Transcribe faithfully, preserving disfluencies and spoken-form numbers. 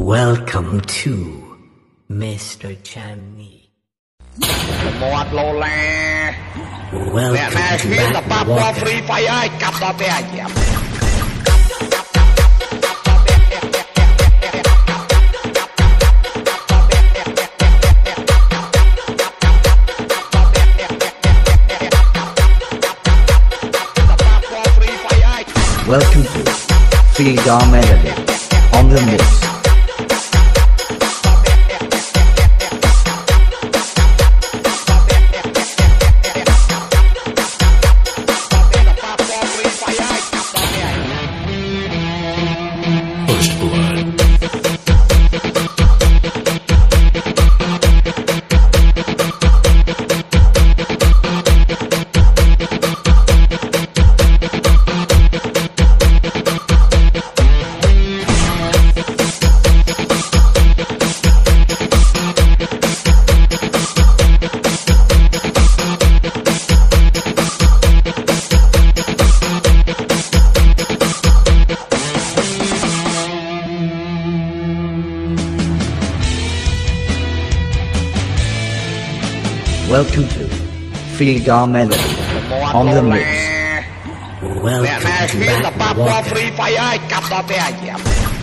Welcome to มิสเตอร์ Channy หมดโลแลแม่ Welcome แม่ to ชีตะ Back ปา to ปัว Water ฟรีไฟไอ้กับต่อเปียเหยียบ Welcome to Feed Our Melody on the mix. First Blood. Welcome to Feed Our Melody on the mix. แม่ Welcome แม่ to ชีตะ Back ปา to ปัวฟ Water. รีไฟไอ้กับต่อเปียเหยียบ